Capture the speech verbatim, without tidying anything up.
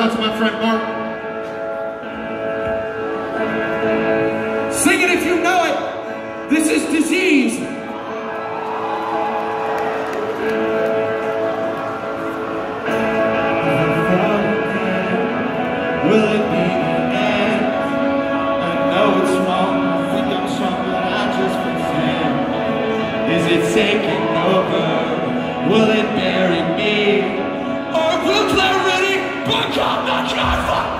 out to my friend Mark. Sing it if you know it. This is Disease. Will it be the end? I know it's wrong, I think I'm strong, but I just pretend. Is it taking over? Will it bury me? Or will clarity become the driver?